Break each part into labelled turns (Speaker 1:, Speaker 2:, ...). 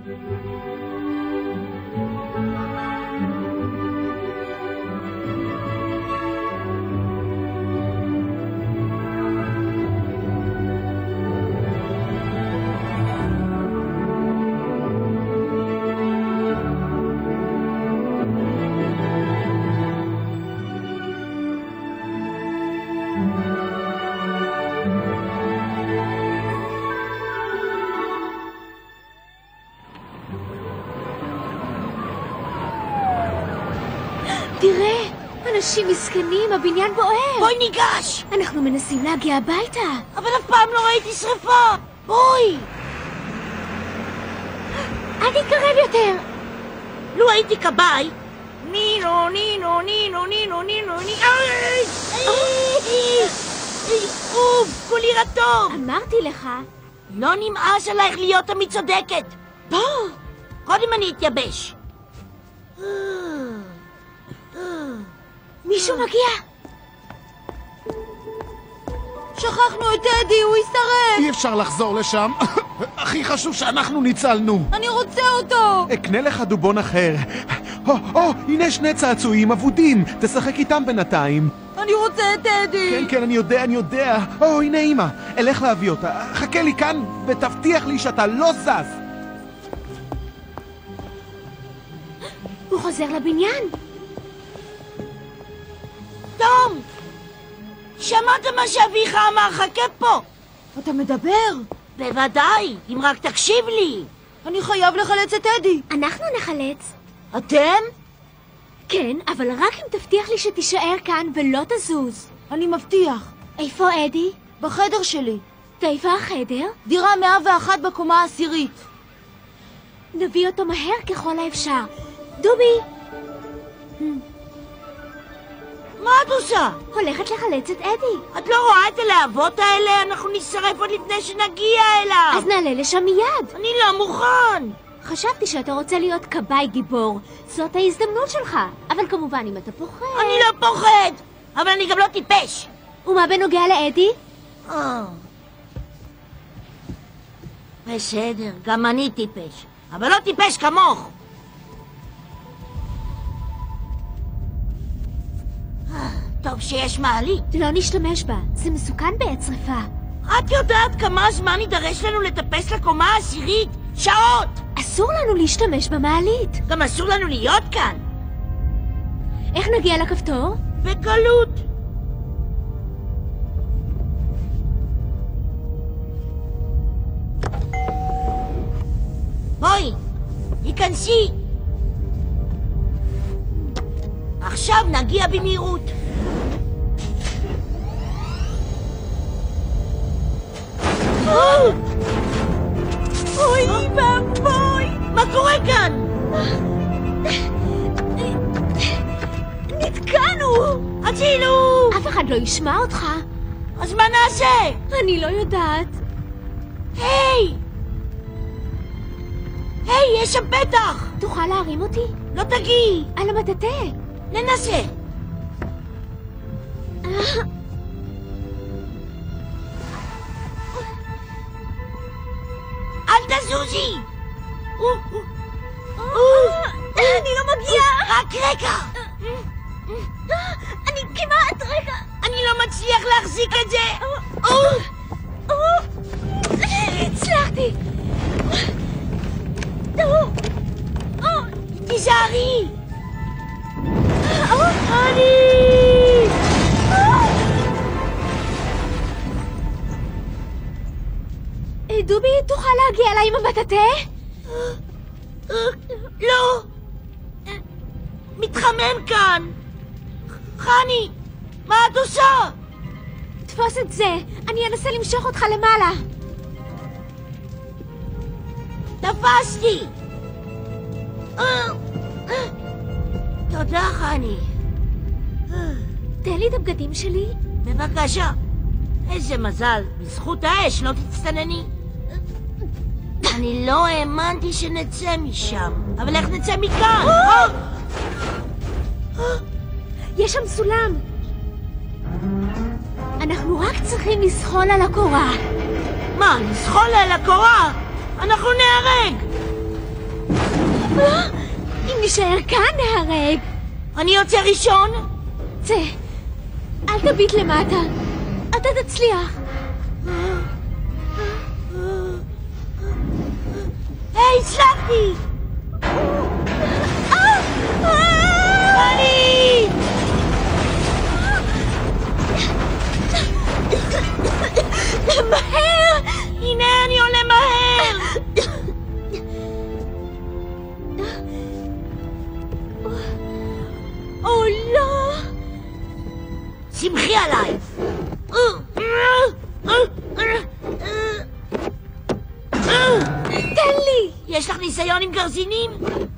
Speaker 1: תראה, אנשים מסכנים, הבניין בוער.
Speaker 2: בואי ניגש!
Speaker 1: אנחנו מנסים להגיע הביתה.
Speaker 2: אבל אף פעם לא ראיתי שריפה! בואי!
Speaker 1: אל תתקרב יותר.
Speaker 2: לו הייתי כבאי... נינו, נינו, נינו, נינו, נינו, נינו... אוף, כולי רטוב!
Speaker 1: אמרתי לך.
Speaker 2: לא נמאס עלייך להיות המי צודקת.
Speaker 1: בוא!
Speaker 2: קודם אני אתייבש.
Speaker 1: מישהו מגיע.
Speaker 3: שכחנו את טדי, הוא ישרף.
Speaker 4: אי אפשר לחזור לשם. הכי חשוב שאנחנו ניצלנו.
Speaker 3: אני רוצה אותו.
Speaker 4: אקנה לך דובון אחר. הנה שני צעצועים אבודים. תשחק איתם בינתיים.
Speaker 3: אני רוצה את טדי.
Speaker 4: כן, אני יודע. הנה אמא. אלך להביא אותה. חכה לי כאן ותבטיח לי שאתה לא זז.
Speaker 1: הוא חוזר לבניין.
Speaker 2: תום! שמעת מה שאביך אמר? חכה פה!
Speaker 3: אתה מדבר?
Speaker 2: בוודאי, אם רק תקשיב לי.
Speaker 3: אני חייב לחלץ את טדי.
Speaker 1: אנחנו נחלץ.
Speaker 2: אתם?
Speaker 1: כן, אבל רק אם תבטיח לי שתישאר כאן ולא תזוז.
Speaker 3: אני מבטיח.
Speaker 1: איפה אדי?
Speaker 3: בחדר שלי.
Speaker 1: ואיפה החדר?
Speaker 3: דירה 101 בקומה העשירית.
Speaker 1: נביא אותו מהר ככל האפשר. דובי!
Speaker 2: מה את עושה?
Speaker 1: הולכת לחלץ את אדי.
Speaker 2: את לא רואה את הלהבות האלה? אנחנו נשרף עוד לפני שנגיע אליו.
Speaker 1: אז נעלה לשם מיד.
Speaker 2: אני לא מוכן.
Speaker 1: חשבתי שאתה רוצה להיות כבאי גיבור. זאת ההזדמנות שלך. אבל כמובן אם אתה פוחד...
Speaker 2: אני לא פוחד, אבל אני גם לא טיפש.
Speaker 1: ומה בנוגע לאדי?
Speaker 2: בסדר, גם אני טיפש. אבל לא טיפש כמוך. טוב שיש מעלית.
Speaker 1: לא נשתמש בה. זה מסוכן בעת שריפה.
Speaker 2: את יודעת כמה זמן יידרש לנו לטפס לקומה העשירית? שעות!
Speaker 1: אסור לנו להשתמש במעלית.
Speaker 2: גם אסור לנו להיות כאן.
Speaker 1: איך נגיע לכפתור?
Speaker 2: בקלות. בואי, היכנסי. עכשיו נגיע במהירות.
Speaker 3: אוי, ואבוי!
Speaker 2: מה קורה כאן?
Speaker 1: נתקענו!
Speaker 2: הצילו!
Speaker 1: אף אחד לא ישמע אותך.
Speaker 2: אז מה נעשה?
Speaker 1: אני לא יודעת.
Speaker 2: היי! היי, יש שם פתח!
Speaker 1: תוכל להרים אותי?
Speaker 2: לא תגיעי!
Speaker 1: על המטאטה.
Speaker 2: ננסה. אל תזוזי!
Speaker 1: אני לא מגיעה!
Speaker 2: רק רגע!
Speaker 1: אני כמעט רגע!
Speaker 2: אני לא מצליח להחזיק את זה!
Speaker 1: הצלחתי!
Speaker 2: תיזהרי!
Speaker 1: דובי, תוכל להגיע אליי עם המטאטה?
Speaker 2: לא! מתחמם כאן! חני, מה את עושה?
Speaker 1: תפוס את זה, אני אנסה למשוך אותך למעלה.
Speaker 2: תפסתי! תודה, חני.
Speaker 1: תן לי את הבגדים שלי.
Speaker 2: בבקשה. איזה מזל, בזכות האש לא תצטנני. אני לא האמנתי שנצא משם, אבל איך נצא מכאן?
Speaker 1: יש שם סולם. אנחנו רק צריכים לזחול על הקורה.
Speaker 2: מה, לזחול על הקורה? אנחנו נהרג!
Speaker 1: נישאר כאן להרג.
Speaker 2: אני יוצא ראשון?
Speaker 1: צא, אל תביט למטה. אתה תצליח.
Speaker 2: היי, הצלחתי! אני!
Speaker 1: מהר!
Speaker 2: הנה אני עולה מהר!
Speaker 1: או לא!
Speaker 2: שמחי עליי!
Speaker 1: תן לי!
Speaker 2: יש לך ניסיון עם גרזינים?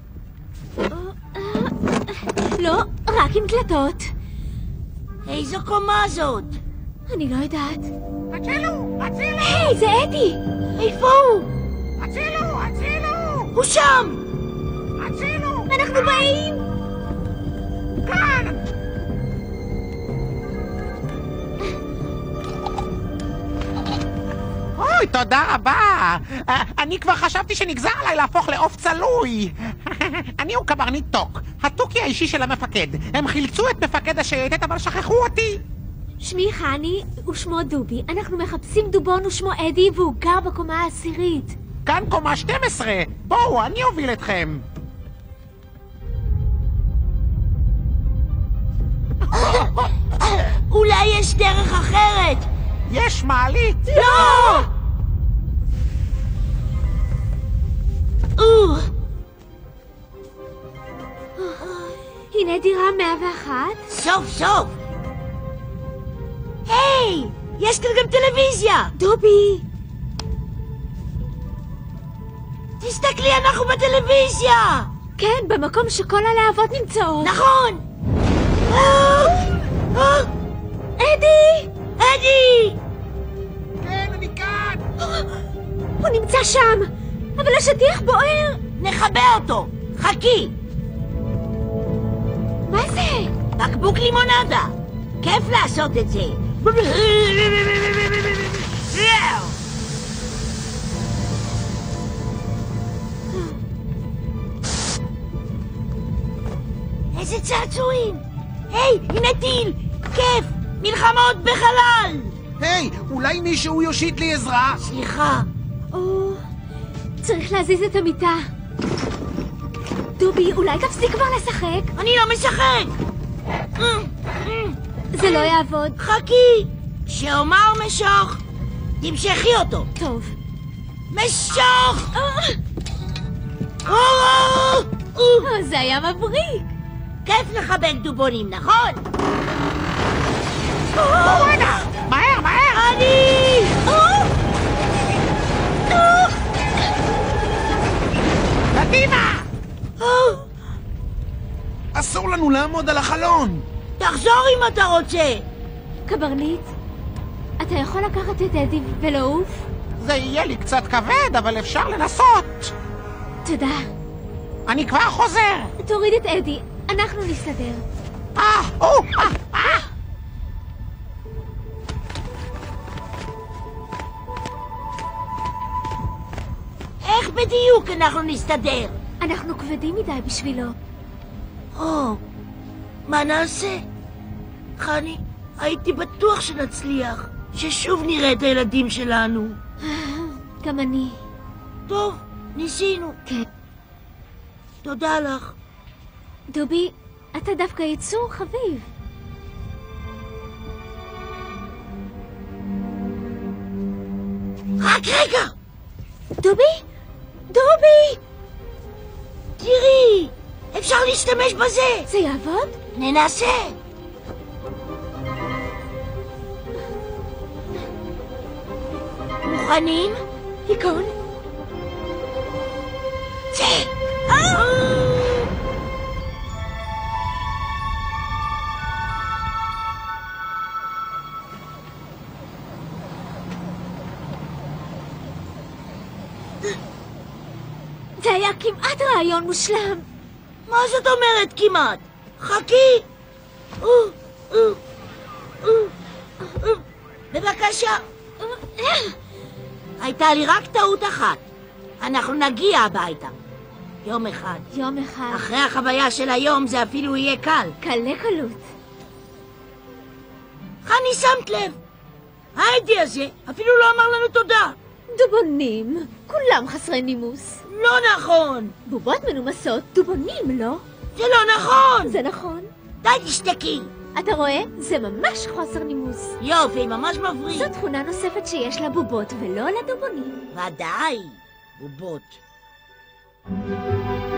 Speaker 1: לא, רק עם דלתות.
Speaker 2: איזו קומה זאת?
Speaker 1: אני לא יודעת.
Speaker 2: הצילו! הצילו!
Speaker 1: היי, זה אדי!
Speaker 2: איפה הוא?
Speaker 5: הצילו! הצילו!
Speaker 2: הוא שם!
Speaker 5: הצילו!
Speaker 1: אנחנו באים!
Speaker 5: כאן!
Speaker 6: אוי, תודה רבה. אני כבר חשבתי שנגזר עליי להפוך לעוף צלוי. אני הוא קברניט טוק, התוכי האישי של המפקד. הם חילצו את מפקד השייטת, אבל שכחו אותי.
Speaker 1: שמי חני ושמו דובי. אנחנו מחפשים דובון ושמו אדי והוא גר בקומה העשירית.
Speaker 6: כאן קומה 12. בואו, אני אוביל אתכם.
Speaker 2: אולי יש דרך אחרת!
Speaker 6: יש מעלית.
Speaker 2: לא!
Speaker 1: הנה דירה 101.
Speaker 2: סוף סוף! היי! יש כאן גם טלוויזיה!
Speaker 1: דובי!
Speaker 2: תסתכלי, אנחנו בטלוויזיה!
Speaker 1: כן, במקום שכל הלהבות נמצאות.
Speaker 2: נכון!
Speaker 1: אדי!
Speaker 2: אדי!
Speaker 5: כן, אני כאן!
Speaker 1: הוא נמצא שם! אבל השטיח בוער!
Speaker 2: נחבא אותו! חכי!
Speaker 1: מה זה?
Speaker 2: בקבוק לימונדה! כיף לעשות את זה! איזה צעצועים! היי, הנה טיל! כיף! מלחמות בחלל!
Speaker 4: היי, אולי מישהו יושיט לי עזרה?
Speaker 2: סליחה.
Speaker 1: או... צריך להזיז את המיטה. דובי, אולי תפסיק כבר לשחק?
Speaker 2: אני לא משחק!
Speaker 1: זה לא יעבוד.
Speaker 2: חכי! שאומר משוך, תמשכי אותו!
Speaker 1: טוב.
Speaker 2: משוך!
Speaker 1: זה היה מבריק.
Speaker 2: כיף לחבק דובונים, נכון?
Speaker 6: בואו הנה! מהר, מהר!
Speaker 2: אני!
Speaker 6: קדימה!
Speaker 4: אסור לנו לעמוד על החלון!
Speaker 2: תחזור אם אתה רוצה!
Speaker 1: קברניט, אתה יכול לקחת את אדי ולעוף?
Speaker 6: זה יהיה לי קצת כבד, אבל אפשר לנסות.
Speaker 1: תודה.
Speaker 6: אני כבר חוזר.
Speaker 1: תוריד את אדי, אנחנו נסתדר.
Speaker 2: איך בדיוק אנחנו נסתדר?
Speaker 1: אנחנו כבדים מדי בשבילו.
Speaker 2: מה נעשה? חני, הייתי בטוח שנצליח, ששוב נראה את הילדים שלנו.
Speaker 1: גם אני.
Speaker 2: טוב, ניסינו.
Speaker 1: כן.
Speaker 2: תודה לך.
Speaker 1: דובי, אתה דווקא יצור חביב.
Speaker 2: רק רגע!
Speaker 1: דובי? דובי!
Speaker 2: תראי! אפשר להשתמש בזה!
Speaker 1: זה יעבוד?
Speaker 2: ננסה! מוכנים?
Speaker 1: היכון?
Speaker 2: צא!
Speaker 1: זה היה כמעט רעיון מושלם.
Speaker 2: מה זאת אומרת כמעט? חכי! בבקשה. הייתה לי רק טעות אחת. אנחנו נגיע הביתה. יום אחד.
Speaker 1: יום אחד.
Speaker 2: אחרי החוויה של היום זה אפילו יהיה קל.
Speaker 1: קלה קלות.
Speaker 2: חני, שמת לב? האדי הזה אפילו לא אמר לנו תודה.
Speaker 1: דובונים. כולם חסרי נימוס.
Speaker 2: לא נכון.
Speaker 1: בובות מנומסות, דובונים, לא?
Speaker 2: זה לא נכון.
Speaker 1: זה נכון.
Speaker 2: די תשתקי.
Speaker 1: אתה רואה? זה ממש חוסר נימוס.
Speaker 2: יופי, ממש מבריא.
Speaker 1: זו תכונה נוספת שיש לבובות ולא לדובונים.
Speaker 2: ודאי, בובות.